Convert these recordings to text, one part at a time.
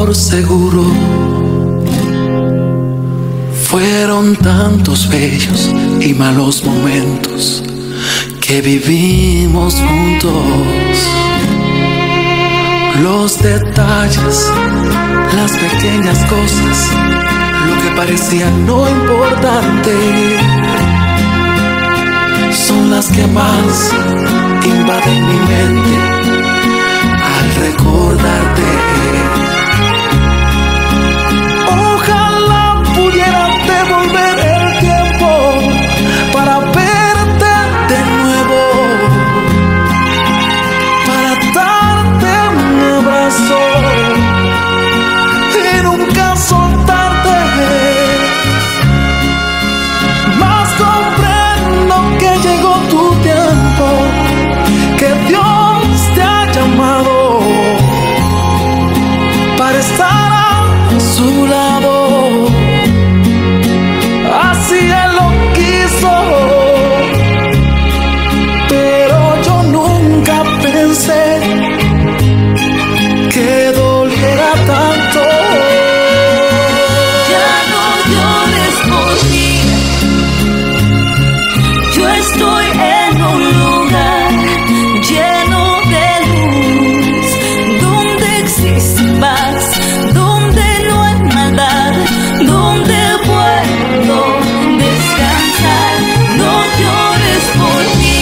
por seguro. Fueron tantos bellos y malos momentos que vivimos juntos. Los detalles, las pequeñas cosas, lo que parecía no importante, son las que más invaden mi mente al recordarte. Ojalá pudiera devolver el tiempo para verte de nuevo, para darte un abrazo y nunca soltarte. Mas comprendo que llegó tu tiempo, que Dios te ha llamado para estar a su lado. Así Él lo quiso, pero yo nunca pensé que doliera tanto. Ya no llores por mí, yo estoy en un lugar lleno de luz, donde existe paz, donde no hay maldad, donde puedo descansar. No llores por mí,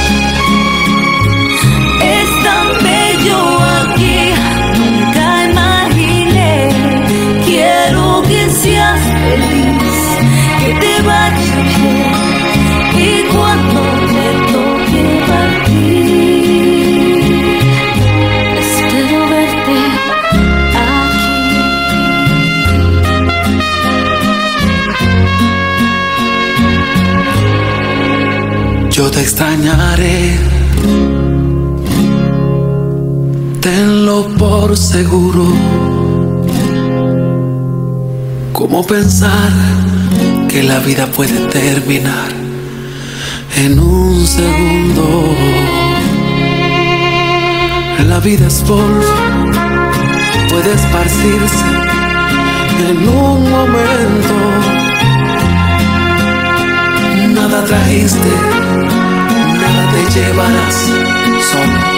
es tan bello aquí, nunca imaginé. Quiero que seas feliz, que te vaya bien, y cuando te toque partir, espero verte aquí. Yo te extrañaré, tenlo por seguro. ¿Cómo pensar que la vida puede terminar en un segundo? La vida es polvo, puede esparcirse en un momento. Nada trajiste, nada te llevarás, solo